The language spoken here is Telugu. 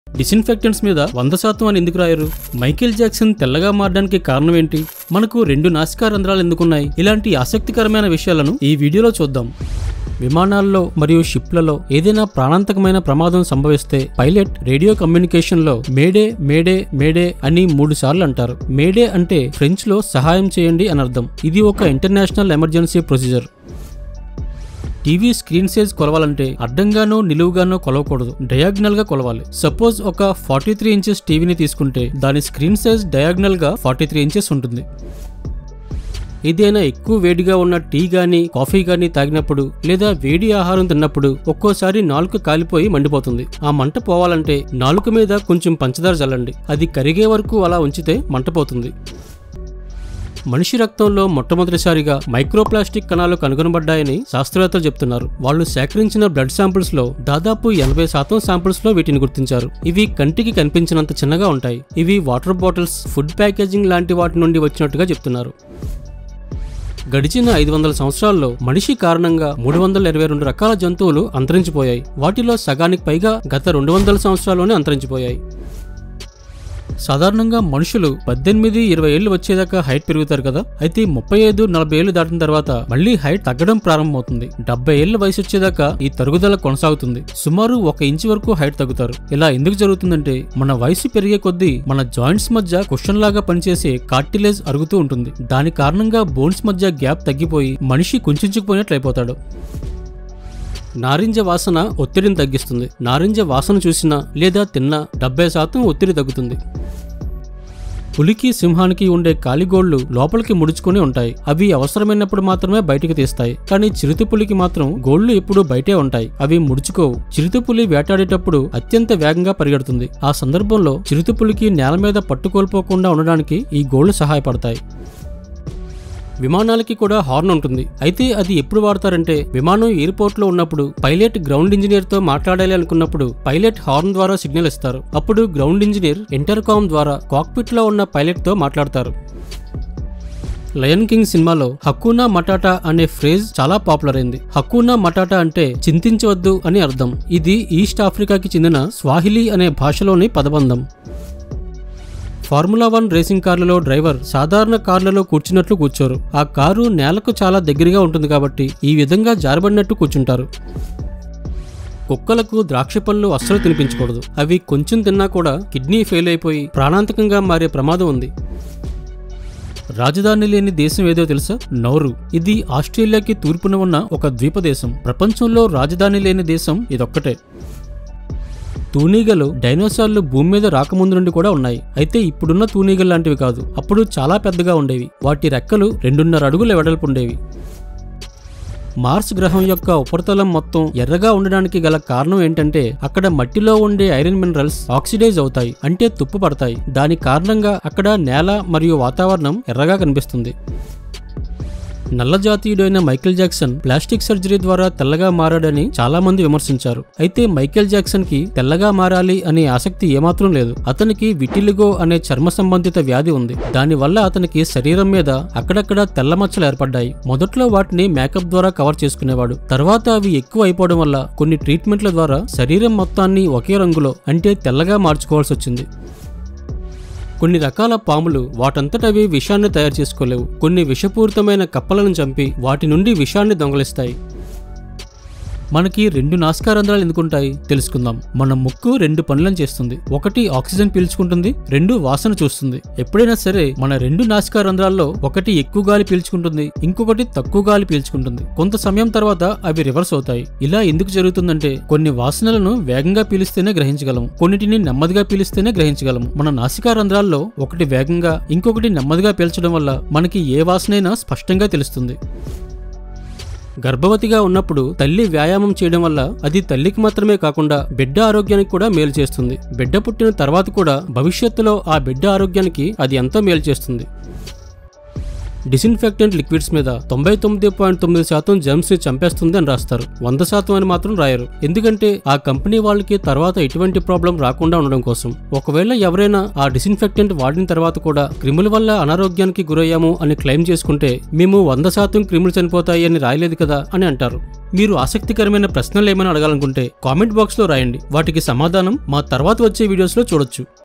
డిస్ఇన్ఫెక్టెంట్స్ మీద 100% అని ఎందుకు రాయరు? మైకేల్ జాక్సన్ తెల్లగా మారడానికి కారణం ఏంటి? మనకు 2 నాసికా రంధ్రాలు ఎందుకున్నాయి? ఇలాంటి ఆసక్తికరమైన విషయాలను ఈ వీడియోలో చూద్దాం. విమానాల్లో మరియు షిప్లలో ఏదైనా ప్రాణాంతకమైన ప్రమాదం సంభవిస్తే పైలట్ రేడియో కమ్యూనికేషన్లో మేడే మేడే మేడే అని 3 సార్లు అంటారు. మేడే అంటే ఫ్రెంచ్లో సహాయం చేయండి అని అర్థం. ఇది ఒక international emergency procedure. TV screen size కొలవాలంటే అడ్డంగానో నిలువుగానో కొలవకూడదు, డయాగ్నల్ గా కొలవాలి. సపోజ్ ఒక 43 ఇంచెస్ టీవీని తీసుకుంటే దాని స్క్రీన్ సైజ్ డయాగ్నల్ గా 43 ఇంచెస్ ఉంటుంది. ఏదైనా ఎక్కువ వేడిగా ఉన్న టీ గానీ కాఫీ గానీ తాగినప్పుడు లేదా వేడి ఆహారం తిన్నప్పుడు ఒక్కోసారి నాలుక కాలిపోయి మండిపోతుంది. ఆ మంట పోవాలంటే నాలుక మీద కొంచెం పంచదార చల్లండి. అది కరిగే వరకు అలా ఉంచితే మంట పోతుంది. మనిషి రక్తంలో మొట్టమొదటిసారిగా మైక్రోప్లాస్టిక్ కణాలు కనుగొనబడ్డాయని శాస్త్రవేత్తలు చెప్తున్నారు. వాళ్ళు సేకరించిన బ్లడ్ శాంపిల్స్ లో దాదాపు 80% శాంపిల్స్ లో వీటిని గుర్తించారు. ఇవి కంటికి కనిపించినంత చిన్నగా ఉంటాయి. ఇవి వాటర్ బాటిల్స్, ఫుడ్ ప్యాకేజింగ్ లాంటి వాటి నుండి వచ్చినట్టుగా చెప్తున్నారు. గడిచిన 500 సంవత్సరాల్లో మనిషి కారణంగా 322 రకాల జంతువులు అంతరించిపోయాయి. వాటిలో సగానికి పైగా గత 200 సంవత్సరాల్లోనే అంతరించిపోయాయి. సాధారణంగా మనుషులు 18-20 ఏళ్లు వచ్చేదాకా హైట్ పెరుగుతారు కదా. అయితే 35-40 ఏళ్లు దాటిన తర్వాత మళ్లీ హైట్ తగ్గడం ప్రారంభమవుతుంది. 70 ఏళ్ల వయసు వచ్చేదాకా ఈ తరుగుదల కొనసాగుతుంది. సుమారు 1 ఇంచు వరకు హైట్ తగ్గుతారు. ఇలా ఎందుకు జరుగుతుందంటే మన వయసు పెరిగే కొద్దీ మన జాయింట్స్ మధ్య కుషన్ లాగా పనిచేసే కార్టిలేజ్ అరుగుతూ ఉంటుంది. దాని కారణంగా బోన్స్ మధ్య గ్యాప్ తగ్గిపోయి మనిషి కుంచుకుపోయినట్లు అయిపోతాడు. నారింజ వాసన ఒత్తిడిని తగ్గిస్తుంది. నారింజ వాసన చూసినా లేదా తిన్నా 70% ఒత్తిడి తగ్గుతుంది. పులికి సింహానికి ఉండే కాలిగోళ్లు లోపలికి ముడుచుకుని ఉంటాయి. అవి అవసరమైనప్పుడు మాత్రమే బయటికి తీస్తాయి. కానీ చిరుతపులికి మాత్రం గోళ్లు ఎప్పుడూ బయటే ఉంటాయి. అవి ముడుచుకోవు. చిరుతపులి వేటాడేటప్పుడు అత్యంత వేగంగా పరిగెడుతుంది. ఆ సందర్భంలో చిరుతపులికి నేల మీద పట్టుకోల్పోకుండా ఉండడానికి ఈ గోళ్లు సహాయపడతాయి. విమానాలకి కూడా హార్న్ ఉంటుంది. అయితే అది ఎప్పుడు వాడతారంటే విమానం ఎయిర్పోర్ట్ లో ఉన్నప్పుడు పైలట్ గ్రౌండ్ ఇంజనీర్ తో మాట్లాడాలి అనుకున్నప్పుడు పైలట్ హార్న్ ద్వారా సిగ్నల్ ఇస్తారు. అప్పుడు గ్రౌండ్ ఇంజనీర్ ఇంటర్కామ్ ద్వారా కాక్పిట్ లో ఉన్న పైలట్ తో మాట్లాడతారు. లయన్ కింగ్ సినిమాలో హకునా మటాటా అనే ఫ్రేజ్ చాలా పాపులర్ అయింది. హకునా మటాటా అంటే చింతించవద్దు అని అర్థం. ఇది ఈస్ట్ ఆఫ్రికాకి చెందిన స్వాహిలీ అనే భాషలోని పదబంధం. ఫార్ములా 1 రేసింగ్ కార్లలో డ్రైవర్ సాధారణ కార్లలో కూర్చున్నట్లు కూర్చోరు. ఆ కారు నేలకు చాలా దగ్గరగా ఉంటుంది కాబట్టి ఈ విధంగా జారబడినట్టు కూర్చుంటారు. కుక్కలకు ద్రాక్ష పళ్ళు అస్సలు తినిపించకూడదు. అవి కొంచెం తిన్నా కూడా కిడ్నీ ఫెయిల్ అయిపోయి ప్రాణాంతకంగా మారే ప్రమాదం ఉంది. రాజధాని లేని దేశం ఏదో తెలుసా? నౌరు. ఇది ఆస్ట్రేలియాకి తూర్పున ఉన్న ఒక ద్వీపదేశం. ప్రపంచంలో రాజధాని లేని దేశం ఇదొక్కటే. తూనీగలు డైనోసార్లు భూమి మీద రాకముందు నుండి కూడా ఉన్నాయి. అయితే ఇప్పుడున్న తూనీగలు లాంటివి కాదు. అప్పుడు చాలా పెద్దగా ఉండేవి. వాటి రెక్కలు 2.5 అడుగుల వెడల్పు ఉండేవి. మార్స్ గ్రహం యొక్క ఉపరితలం మొత్తం ఎర్రగా ఉండడానికి గల కారణం ఏంటంటే అక్కడ మట్టిలో ఉండే ఐరన్ మినరల్స్ ఆక్సిడైజ్ అవుతాయి, అంటే తుప్పు పడతాయి. దాని కారణంగా అక్కడ నేల మరియు వాతావరణం ఎర్రగా కనిపిస్తుంది. నల్ల జాతీయుడైన మైకేల్ జాక్సన్ ప్లాస్టిక్ సర్జరీ ద్వారా తెల్లగా మారాడని చాలా మంది విమర్శించారు. అయితే మైకేల్ జాక్సన్ కి తెల్లగా మారాలి అనే ఆసక్తి ఏమాత్రం లేదు. అతనికి విటిలిగో అనే చర్మ సంబంధిత వ్యాధి ఉంది. దానివల్ల అతనికి శరీరం మీద అక్కడక్కడ తెల్ల మచ్చలు ఏర్పడ్డాయి. మొదట్లో వాటిని మేకప్ ద్వారా కవర్ చేసుకునేవాడు. తర్వాత అవి ఎక్కువ అయిపోవడం వల్ల కొన్ని ట్రీట్మెంట్ల ద్వారా శరీరం మొత్తాన్ని ఒకే రంగులో అంటే తెల్లగా మార్చుకోవాల్సి వచ్చింది. కొన్ని రకాల పాములు వాటంతటవి విషాన్ని తయారు చేసుకోలేవు. కొన్ని విషపూరితమైన కప్పలను చంపి వాటి నుండి విషాన్ని దొంగలిస్తాయి. మనకి 2 నాసికా రంధ్రాలు ఎందుకుంటాయి తెలుసుకుందాం. మన ముక్కు 2 పనులను చేస్తుంది. ఒకటి ఆక్సిజన్ పీల్చుకుంటుంది, 2 వాసన చూస్తుంది. ఎప్పుడైనా సరే మన 2 నాసికా రంధ్రాల్లో ఒకటి ఎక్కువ గాలి పీల్చుకుంటుంది, ఇంకొకటి తక్కువ గాలి పీల్చుకుంటుంది. కొంత సమయం తర్వాత అవి రివర్స్ అవుతాయి. ఇలా ఎందుకు జరుగుతుందంటే కొన్ని వాసనలను వేగంగా పీలిస్తేనే గ్రహించగలం, కొన్నిటిని నెమ్మదిగా పీలిస్తేనే గ్రహించగలం. మన నాసికా రంధ్రాల్లో ఒకటి వేగంగా ఇంకొకటి నెమ్మదిగా పీల్చడం వల్ల మనకి ఏ వాసనైనా స్పష్టంగా తెలుస్తుంది. గర్భవతిగా ఉన్నప్పుడు తల్లి వ్యాయామం చేయడం వల్ల అది తల్లికి మాత్రమే కాకుండా బిడ్డ ఆరోగ్యానికి కూడా మేలు చేస్తుంది. బిడ్డ పుట్టిన తర్వాత కూడా భవిష్యత్తులో ఆ బిడ్డ ఆరోగ్యానికి అది ఎంతో మేలు చేస్తుంది. డిసిన్ఫెక్టెంట్ లిక్విడ్స్ మీద 99.9% జెర్మ్స్ ని చంపేస్తుంది అని రాస్తారు. 100% అని మాత్రం రాయరు. ఎందుకంటే ఆ కంపెనీ వాళ్ళకి తర్వాత ఎటువంటి ప్రాబ్లం రాకుండా ఉండడం కోసం. ఒకవేళ ఎవరైనా ఆ డిసిన్ఫెక్టెంట్ వాడిన తర్వాత కూడా క్రిముల వల్ల అనారోగ్యానికి గురయ్యాము అని క్లెయిమ్ చేసుకుంటే మేము 100% క్రిములు చనిపోతాయి అని రాయలేదు కదా అని అంటారు. మీరు ఆసక్తికరమైన ప్రశ్నలు ఏమైనా అడగాలనుకుంటే కామెంట్ బాక్స్ లో రాయండి. వాటికి సమాధానం మా తర్వాత వచ్చే వీడియోస్ లో చూడొచ్చు.